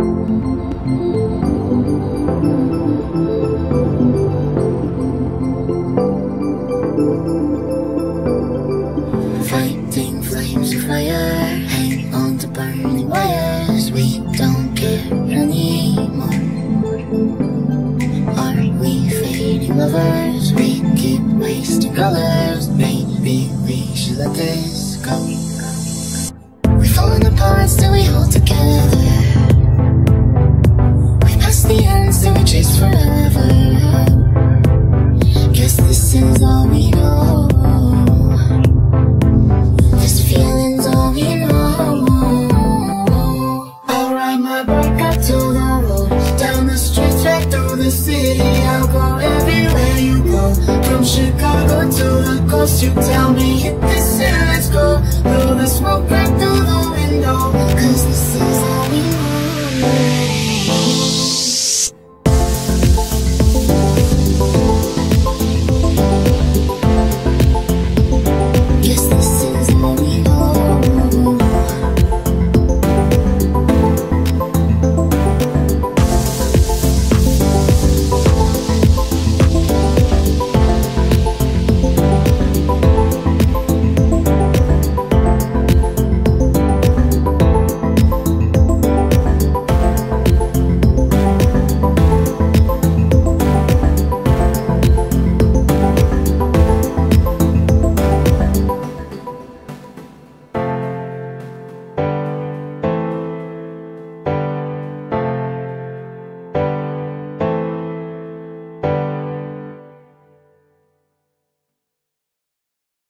Fighting flames of fire, hang on to burning wires. We don't care anymore. Are we fading lovers? We keep wasting colors. Maybe we should let this go. We've fallen apart, still we hold together. We passed the end, still we chase forever. Guess this is all we know. This feeling's all we know. I'll ride my bike up to the road, down the streets, right through the city. I'll go everywhere you go, from Chicago to the coast. You tell me hit this and let's go. Blow the smoke right through the window, 'cause this is all we know.